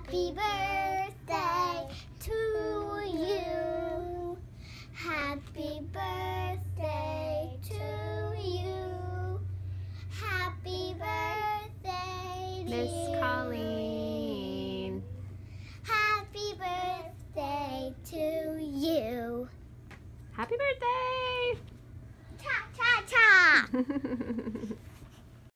Happy birthday to you. Happy birthday to you. Happy birthday, Miss dear Colleen. Happy birthday to you. Happy birthday! Cha cha cha.